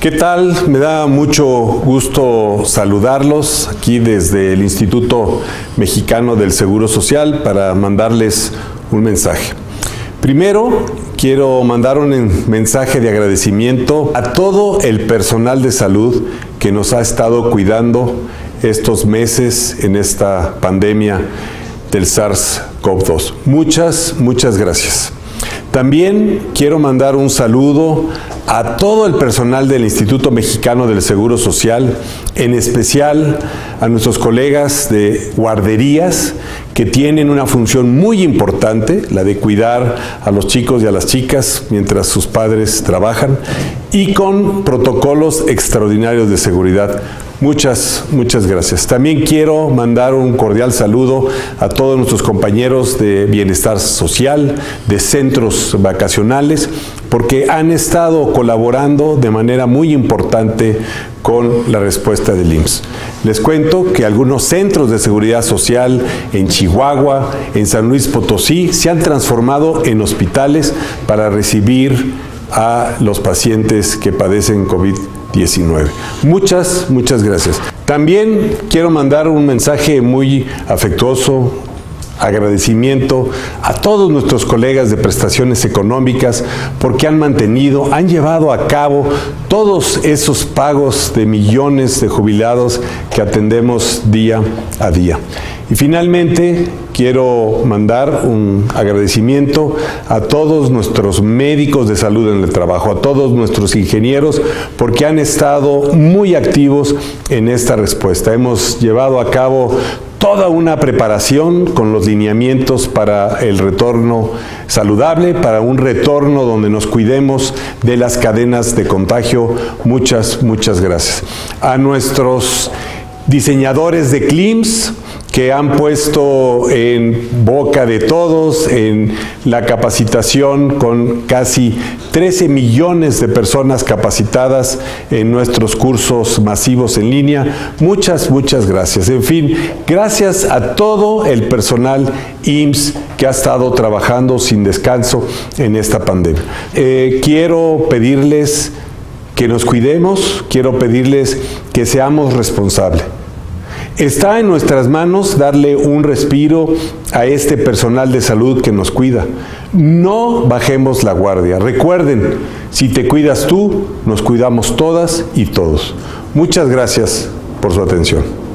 ¿Qué tal? Me da mucho gusto saludarlos aquí desde el Instituto Mexicano del Seguro Social para mandarles un mensaje. Primero, quiero mandar un mensaje de agradecimiento a todo el personal de salud que nos ha estado cuidando estos meses en esta pandemia del SARS-CoV-2. Muchas gracias. También quiero mandar un saludo a todo el personal del Instituto Mexicano del Seguro Social, en especial a nuestros colegas de guarderías que tienen una función muy importante, la de cuidar a los chicos y a las chicas mientras sus padres trabajan, y con protocolos extraordinarios de seguridad. Muchas gracias. También quiero mandar un cordial saludo a todos nuestros compañeros de bienestar social, de centros vacacionales, porque han estado colaborando de manera muy importante con la respuesta del IMSS. Les cuento que algunos centros de seguridad social en Chihuahua, en San Luis Potosí, se han transformado en hospitales para recibir a los pacientes que padecen COVID-19. Muchas gracias. También quiero mandar un mensaje muy afectuoso, agradecimiento a todos nuestros colegas de prestaciones económicas porque han llevado a cabo todos esos pagos de millones de jubilados que atendemos día a día. Y finalmente, quiero mandar un agradecimiento a todos nuestros médicos de salud en el trabajo, a todos nuestros ingenieros, porque han estado muy activos en esta respuesta. Hemos llevado a cabo toda una preparación con los lineamientos para el retorno saludable, para un retorno donde nos cuidemos de las cadenas de contagio. Muchas gracias. A nuestros diseñadores de CLIMS, que han puesto en boca de todos en la capacitación con casi 13 millones de personas capacitadas en nuestros cursos masivos en línea. Muchas gracias. En fin, gracias a todo el personal IMSS que ha estado trabajando sin descanso en esta pandemia. Quiero pedirles que nos cuidemos, quiero pedirles que seamos responsables. Está en nuestras manos darle un respiro a este personal de salud que nos cuida. No bajemos la guardia. Recuerden, si te cuidas tú, nos cuidamos todas y todos. Muchas gracias por su atención.